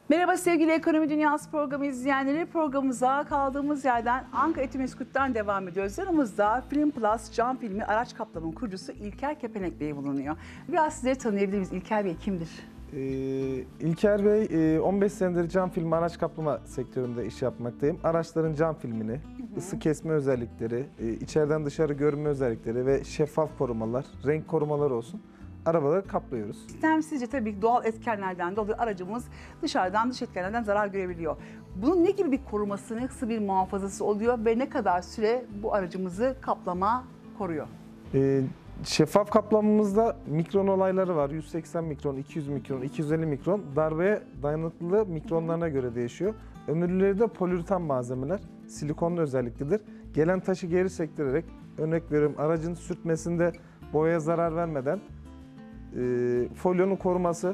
Merhaba sevgili Ekonomi Dünyası programı izleyenleri. Programımıza kaldığımız yerden Ankara Etimeskut'tan devam ediyoruz. Yanımızda Film Plus cam filmi araç kaplamanın kurucusu İlker Kepenek Bey bulunuyor. Biraz sizleri tanıyabilir miyiz? İlker Bey kimdir? İlker Bey 15 senedir cam filmi araç kaplama sektöründe iş yapmaktayım. Araçların cam filmini, ısı kesme özellikleri, içeriden dışarı görünme özellikleri ve şeffaf korumalar, renk korumalar olsun. Arabaları kaplıyoruz. İstemsizce tabii ki doğal etkenlerden dolayı aracımız dışarıdan dış etkenlerden zarar görebiliyor. Bunun ne gibi bir koruması, nasıl bir muhafazası oluyor ve ne kadar süre bu aracımızı kaplama koruyor? Şeffaf kaplamamızda mikron olayları var. 180 mikron, 200 mikron, 250 mikron. Darbeye dayanıklılığı mikronlarına göre değişiyor. Ömürlüleri de poliüretan malzemeler, silikonlu özelliklidir. Gelen taşı geri sektirerek, örnek veriyorum aracın sürtmesinde boyaya zarar vermeden folyonun koruması,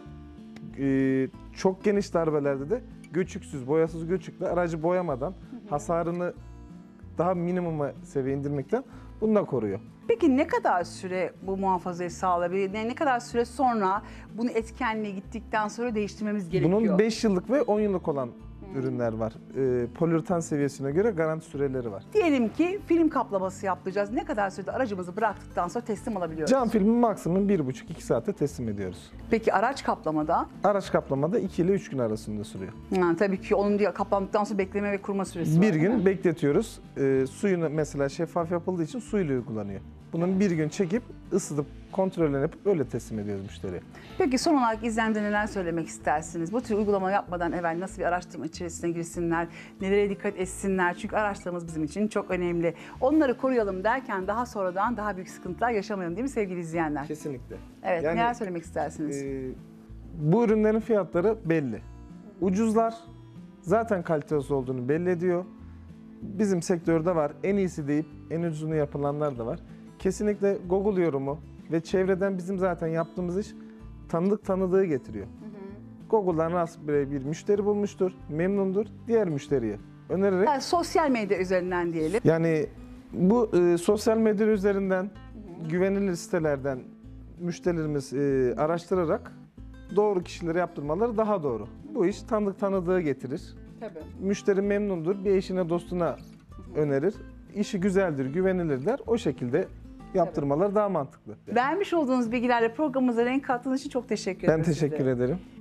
çok geniş darbelerde de göçüksüz, boyasız göçükle aracı boyamadan hasarını daha minimuma seviye indirmekten bunu da koruyor. Peki ne kadar süre bu muhafazayı sağlayabilir? Ne kadar süre sonra bunu etkenliğe gittikten sonra değiştirmemiz gerekiyor? Bunun 5 yıllık ve 10 yıllık olan ürünler var. Poliüretan seviyesine göre garanti süreleri var. Diyelim ki film kaplaması yapacağız. Ne kadar sürede aracımızı bıraktıktan sonra teslim alabiliyoruz? Cam filmi maksimum 1,5-2 saatte teslim ediyoruz. Peki araç kaplamada? Araç kaplamada 2 ile 3 gün arasında sürüyor. Tabii ki onun diye kaplandıktan sonra bekleme ve kuruma süresi var. Bir gün bekletiyoruz. Suyunu mesela şeffaf yapıldığı için suyla uygulanıyor. Bunun bir gün çekip ısıtıp kontrolünü yapıp öyle teslim ediyoruz müşteriye. Peki son olarak izleyenlere neler söylemek istersiniz? Bu tür uygulama yapmadan evvel nasıl bir araştırma içerisine girsinler, nelere dikkat etsinler? Çünkü araçlarımız bizim için çok önemli. Onları koruyalım derken daha sonradan daha büyük sıkıntılar yaşamayalım değil mi sevgili izleyenler? Kesinlikle. Evet, Yani, neler söylemek istersiniz? Bu ürünlerin fiyatları belli. Ucuzlar zaten kalitesi olduğunu belli ediyor. Bizim sektörde var. En iyisi deyip en ucuzunu yapılanlar da var. Kesinlikle Google yorumu ve çevreden bizim zaten yaptığımız iş tanıdığı getiriyor. Google'dan rastgele bir müşteri bulmuştur, memnundur, diğer müşteriye önererek. Yani sosyal medya üzerinden diyelim. Yani bu sosyal medya üzerinden, güvenilir sitelerden müşterilerimiz araştırarak doğru kişilere yaptırmaları daha doğru. Bu iş tanıdığı getirir. Tabii. Müşteri memnundur, bir eşine dostuna önerir. İşi güzeldir, güvenilir der. O şekilde yaptırmalar daha mantıklı. Vermiş olduğunuz bilgilerle programımıza renk kattığınız için çok teşekkür ederim. Ben teşekkür ederim.